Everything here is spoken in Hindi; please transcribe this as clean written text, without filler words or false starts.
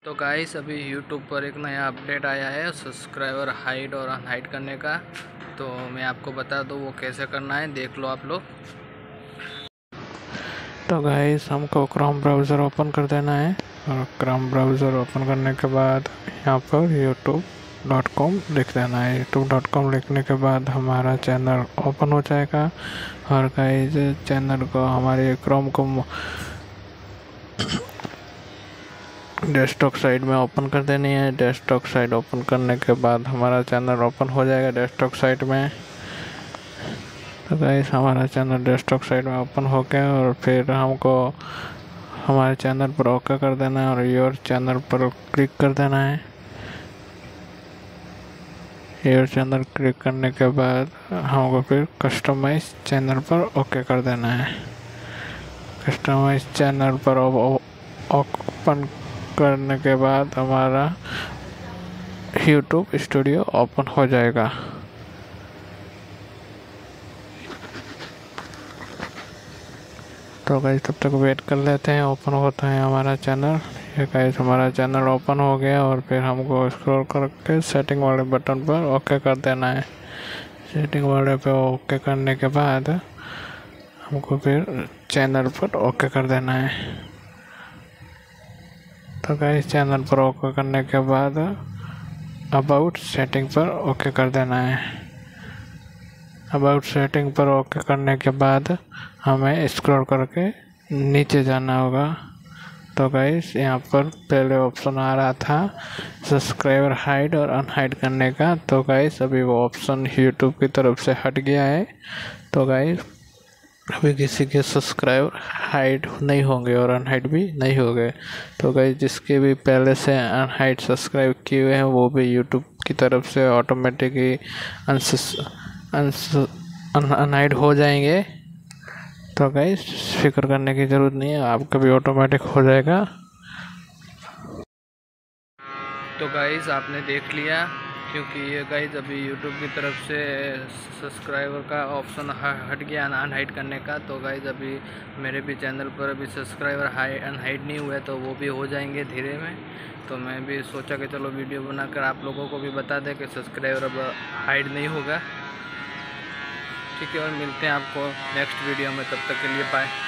तो गाइस अभी यूट्यूब पर एक नया अपडेट आया है सब्सक्राइबर हाइड और अनहाइड करने का। तो मैं आपको बता दूं वो कैसे करना है, देख लो आप लोग। तो गाइस हमको क्रोम ब्राउज़र ओपन कर देना है और क्रोम ब्राउज़र ओपन करने के बाद यहाँ पर youtube.com लिख देना है। youtube.com लिखने के बाद हमारा चैनल ओपन हो जाएगा और गाइस चैनल को हमारे क्रोम को डेस्कटॉप साइड में ओपन कर देनी है। डेस्कटॉप साइड ओपन करने के बाद हमारा चैनल ओपन हो जाएगा डेस्कटॉप साइड में। तो गाइस हमारा चैनल डेस्कटॉप साइड में ओपन हो गया और फिर हमको हमारे चैनल पर ओके कर देना है और योर चैनल पर क्लिक कर देना है। योर चैनल क्लिक करने के बाद हमको फिर कस्टमाइज चैनल पर ओके कर देना है। कस्टमाइज चैनल पर ओपन करने के बाद हमारा यूट्यूब स्टूडियो ओपन हो जाएगा। तो गाइस तब तक वेट कर लेते हैं, ओपन होता है हमारा चैनल। ये गाइस हमारा चैनल ओपन हो गया और फिर हमको स्क्रॉल करके सेटिंग वाले बटन पर ओके कर देना है। सेटिंग वाले पे ओके करने के बाद हमको फिर चैनल पर ओके कर देना है। तो गाइस चैनल पर ओके करने के बाद अबाउट सेटिंग पर ओके कर देना है। अबाउट सेटिंग पर ओके करने के बाद हमें स्क्रॉल करके नीचे जाना होगा। तो गाइस यहाँ पर पहले ऑप्शन आ रहा था सब्सक्राइबर हाइड और अनहाइड करने का। तो गाइस अभी वो ऑप्शन यूट्यूब की तरफ से हट गया है। तो गाइस अभी किसी के सब्सक्राइबर हाइड नहीं होंगे और अनहाइड भी नहीं होंगे। तो गाइस जिसके भी पहले से अनहाइड सब्सक्राइब किए हुए हैं वो भी यूट्यूब की तरफ से ऑटोमेटिकली अनहाइड हो जाएंगे। तो गाइस फिक्र करने की ज़रूरत नहीं है, आपका भी ऑटोमेटिक हो जाएगा। तो गाइस आपने देख लिया, क्योंकि ये गाइस अभी यूट्यूब की तरफ से सब्सक्राइबर का ऑप्शन हट गया अनहाइड करने का। तो गाइस अभी मेरे भी चैनल पर अभी सब्सक्राइबर अनहाइड नहीं हुए, तो वो भी हो जाएंगे धीरे में। तो मैं भी सोचा कि चलो वीडियो बनाकर आप लोगों को भी बता दें कि सब्सक्राइबर अब हाइड नहीं होगा। ठीक है, और मिलते हैं आपको नेक्स्ट वीडियो में, तब तक के लिए बाय।